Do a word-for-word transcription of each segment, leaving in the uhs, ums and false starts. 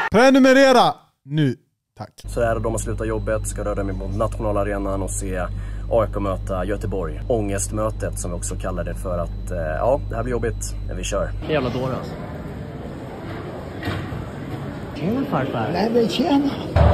Prenumerera nu, tack. Så är det då man slutar jobbet, ska röra mig mot nationalarenan och se A I K möta Göteborg. Ångestmötet som vi också kallar det, för att eh, ja, det här blir jobbigt när vi kör. Jävla dåre alltså. Tjena farfar. Nej men tjena.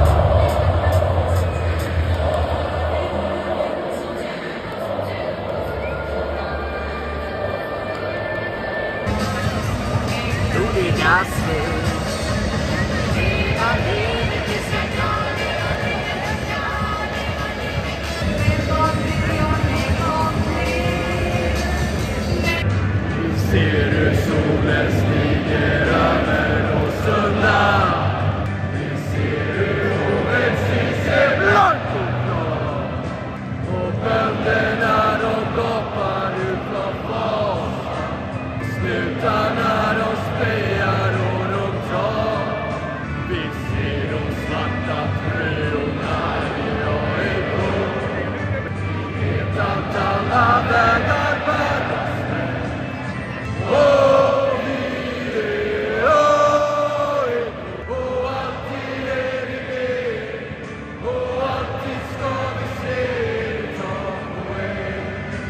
Ser du solen stiger över Åsunda? Vi ser hur hovet syns blankt och klart. Och bönderna de gapar ut av fas. Snutarna de spejar och de drar. Vi ser de svarta tröjorna i A I K. Vi vet att alla vägar bär oss med. Och vi är A I K. Och alltid är vi med. Och alltid ska vi se ta poäng.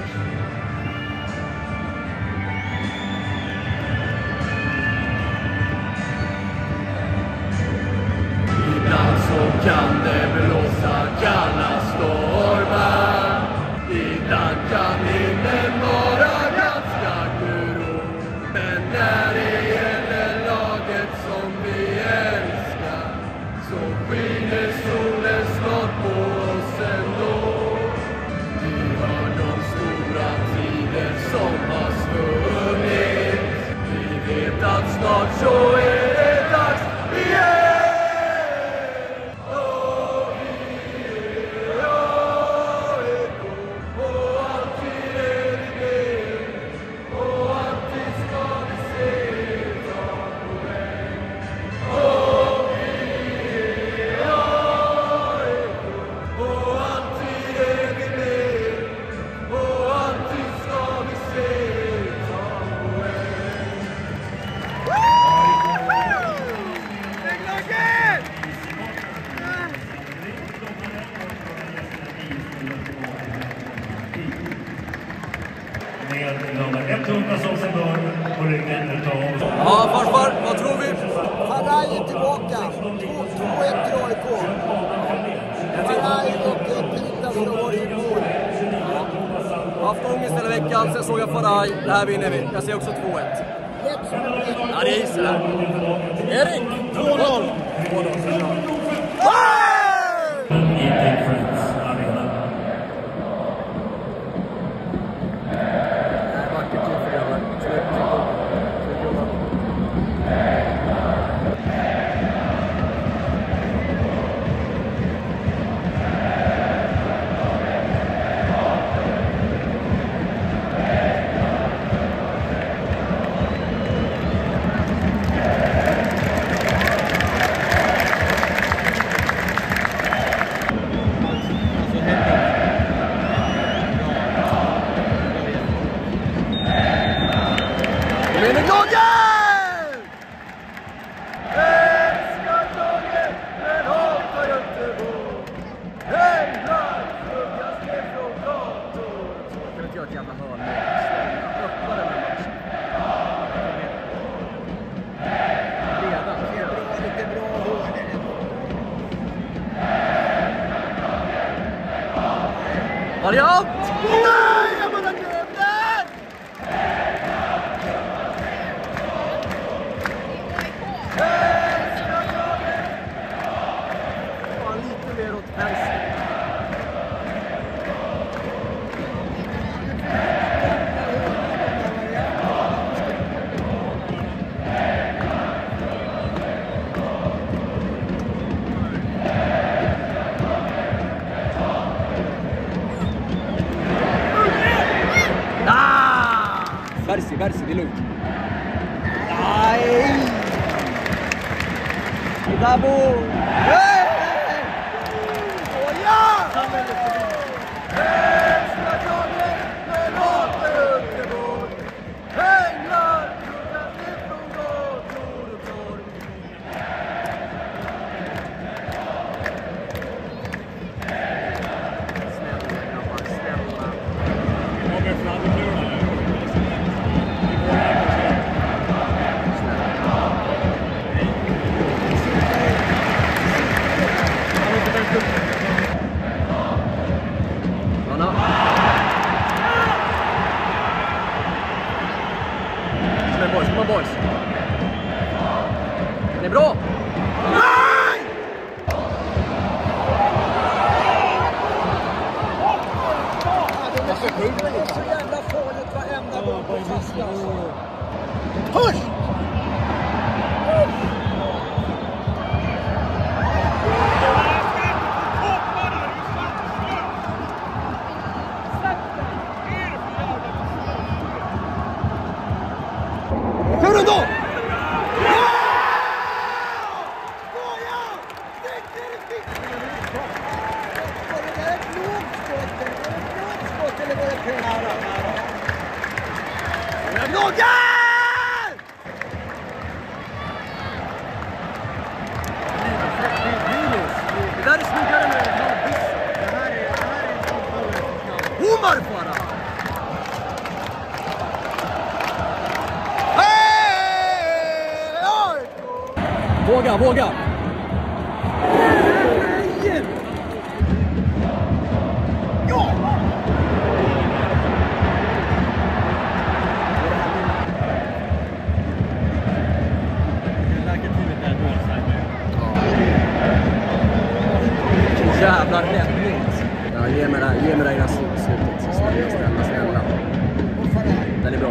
Ibland så kan det blåsa kalla stormar. Ibland kan himlen vara ganska grå. Men när det gäller laget som vi älskar, så skiner solen snart på oss ändå. Vi hör de stora tider som har svunnit. Vi vet att snart så är det dags igen. Ja, farfar, vad tror vi? Faraj är tillbaka. två ett till A I K. Faraj och Pita som har varit i mål. Jag har haft ångest hela veckan, sen såg jag Faraj. Det här vinner vi. Jag ser också två ett. Ja, det är is det här. Erik! två noll! två noll, så bra. Variant! Nej, jag bara glömde! Fan, lite mer åt vänster. Versi, Versi, det är lugnt. Nej! Bravo! Hey! Oh, ja! Extra taget med låter Göteborg. Änglar rullar ifrån gator och torg. igen boys, kom on boys. Det är bra! Nej! Det är så jävla farligt varenda gång på kastas. Push! Hur då? Det där är snyggare med en halvbiss. Det här är en sån power. Omar bara! Våga, våga! Ja! Jävlar räddning. Ja, ge mig det här, ge mig det här i slutet. Snälla, snälla, snälla. Den är bra.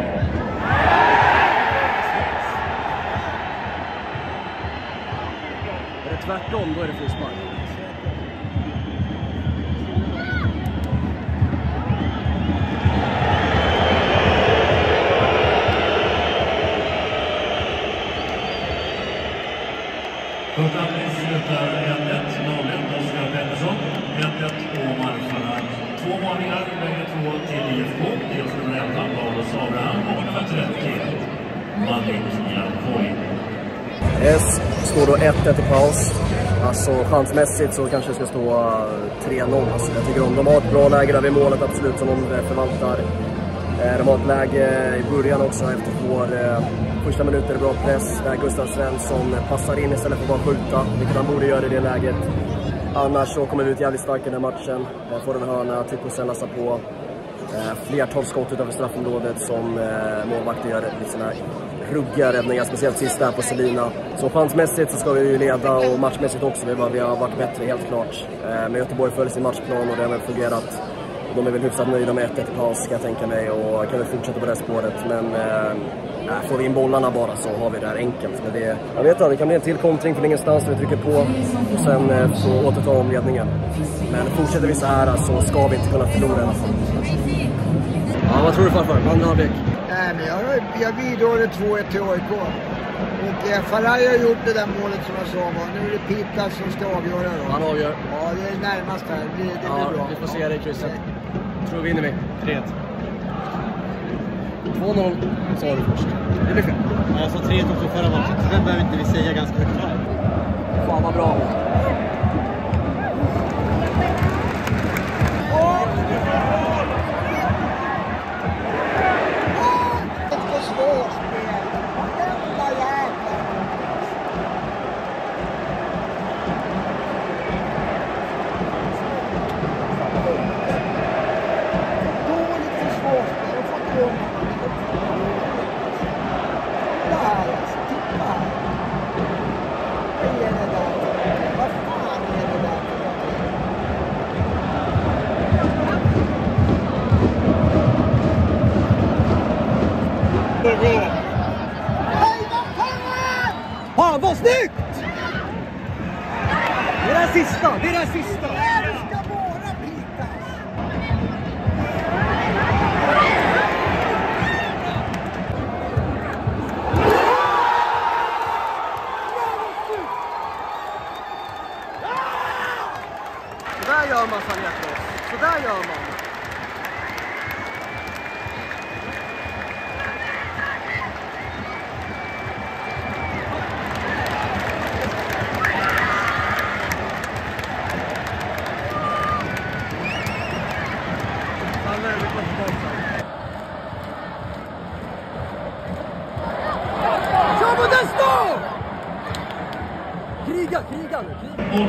Är det tvärtom, då är det frispark. Första halvlek slutar ett ett, noll ett Oskar Pettersson, ett ett Omar Faraj. Två varningar, bägge två till I F K. I oss nummer elva, Paulus Abraham, och nummer trettio, Malik Jarkoj. Yes, står då ett ett i paus. Alltså chansmässigt så kanske det ska stå tre noll. Alltså, jag tycker om de har ett bra läge där vid målet, absolut, som de förvaltar. De har ett läge i början också efter vår första minuter, bra press där Gustav Svensson passar in istället för att bara skjuta, vilket han borde göra i det läget. Annars så kommer vi ut jävligt starkt i den här matchen. Får en hörna, Typo Sellasa på. Flertal skott utanför straffområdet som målvakten gör lite sådana här ruggiga räddningar, speciellt sista på Selina. Så chansmässigt så ska vi ju leda och matchmässigt också. Vi, bara, vi har varit bättre helt klart. Men Göteborg följer sin matchplan och det har väl fungerat. De är väl hyfsat nöjda med ett ett i paus, ska jag tänka mig, och kan väl fortsätta på det spåret. Men äh, får vi in bollarna bara så har vi det här enkelt. Men det, jag vet inte, det kan bli en till kontring från ingenstans vi trycker på och sen äh, så återta om ledningen. Men fortsätter vi så här så ska vi inte kunna förlora i alla fall. Ja, vad tror du farfar? Andra halvlek? Nej, men jag, jag vidhåller två ett till A I K. Och eh, Faraj har gjort det där målet som jag sa. Va? Nu är det Pittas som ska avgöra då. Han avgör. Ja, det är närmast här. Det, det ja, blir bra. Vi får se det i krysset. Tror vi vinner vi? tre ett. två noll sa du först. Det blir fel. Ja, jag sa tre ett också förra matchen. Så den behöver inte vi säga ganska högt här. Fan vad bra. Fan vad snyggt! Det är det sista, det är det sista. Det ska vara Pittas. Så där gör man, Sanetros. Så där gör man. Kör på den stå! Kriga, kriga nu, kriga!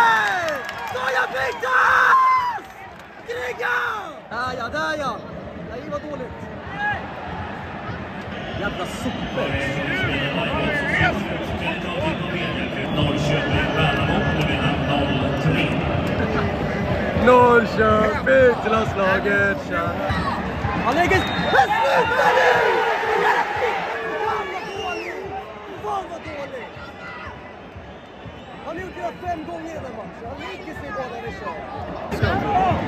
Hej! Skoja Pittas! Kriga! Där ja, där ja! Nej, vad dåligt. Jävla sopor. Norrköping, Värnamo, det vinner noll tre. Norrköping till landslaget. Han lägger... Men sluta nu! Fan vad dåligt! Han har gjort det fem gånger i den matchen. Han lägger sig bara när vi kör.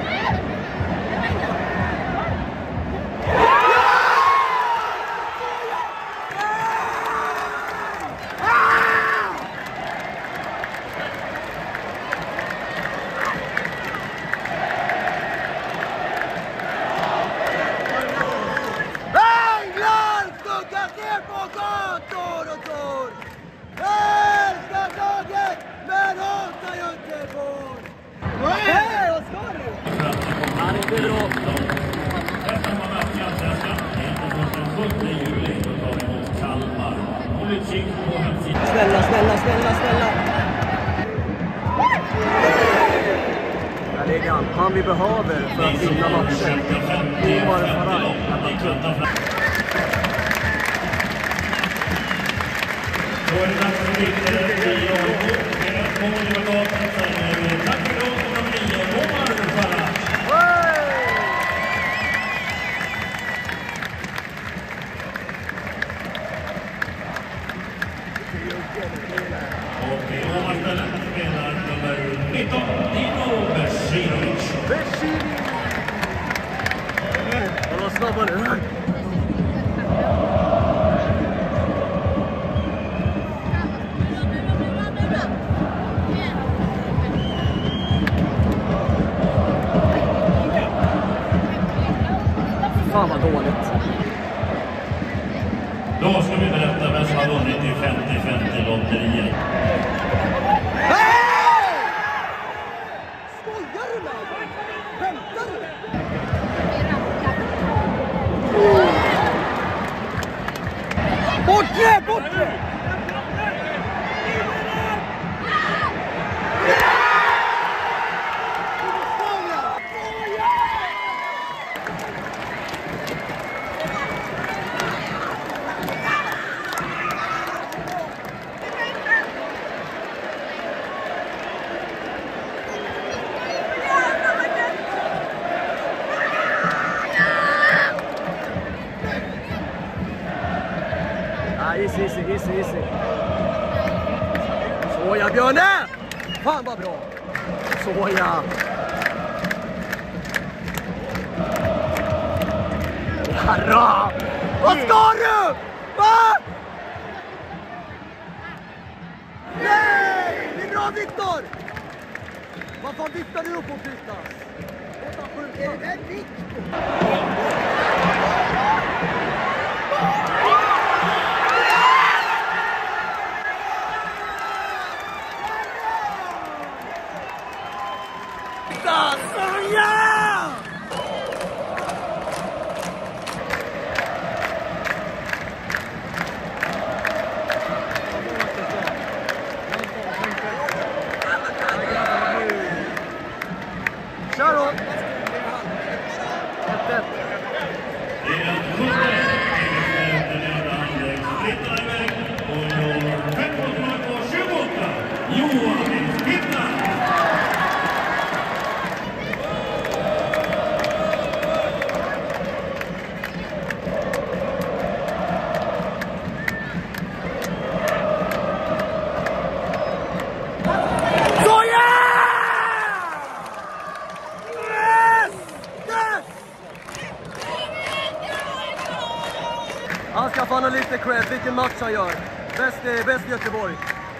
Snälla, snälla, snälla, snälla. Där ligger han. Han vi behöver för att vinna matchen. Omar Faraj. Då är det dags för lite i A I K. Det är ett mål i bagaget. Tack för oss och nummer nio, Omar Faraj. Och i Omarstället spelar nummer nitton, Dino Besirovic. Besirovic! Han var snabbare. Fan vad dåligt. Då ska vi berätta vem som har vunnit i femtio femtio lotteriet. Skojar du med mig? Skämtar du? Bortre! Bortre! Easy, easy, easy, easy. Såja, Björne! Fan vad bra! Såja! Herra! Vad ska du? Va? Nej! Det är bra, Viktor! Vad fan viftar du upp och flyttas? Är det där Viktor? Kör då! ett ett. Han ska få lite cred, vilken match han gör. Bäst i, bäst i Göteborg.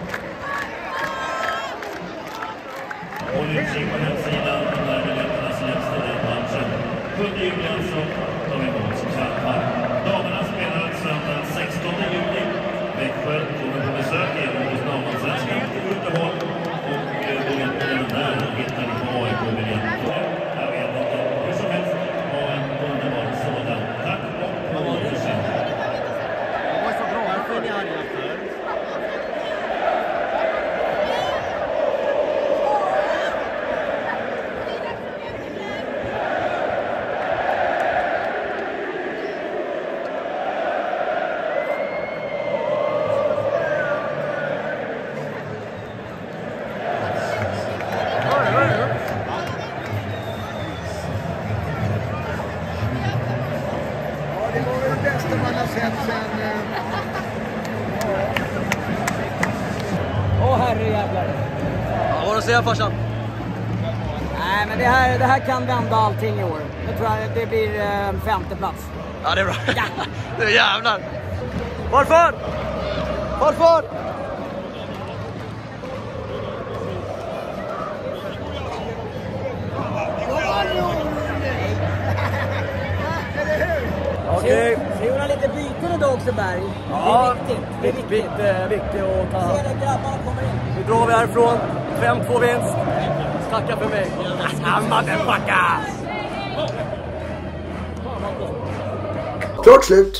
Håll utkik på hemsidan när biljetterna släpps till den matchen. sjunde juli alltså tar vi emot Kalmar. Damerna spelar söndagen sextonde juli. Växjö kommer på besök igen hos damallsvenskan till Göteborg. Och biljetterna där hittar ni på A I K-biljetter. Jag vet inte, hur som helst, ha en underbar sådan. Tack och på återseende. Det var så bra, varför är ni arga för? bästa man har sett sen... Åh, oh, herrejävlar. Ja, vad har du att säga, farsan? Nej, men det här, det här kan vända allting i år. Jag tror att det blir eh, femte plats. Ja, det är bra. Ja. Det jävlar. Varför? Varför? Okej. Så gjorde han lite byten idag också, Berg. Ja, det är viktigt. Det är viktigt. viktigt, viktigt att ta. Se där grabbarna kommer in. Nu drar vi härifrån. fem två vinst. Tacka för mig. Motherfucker! Klart slut.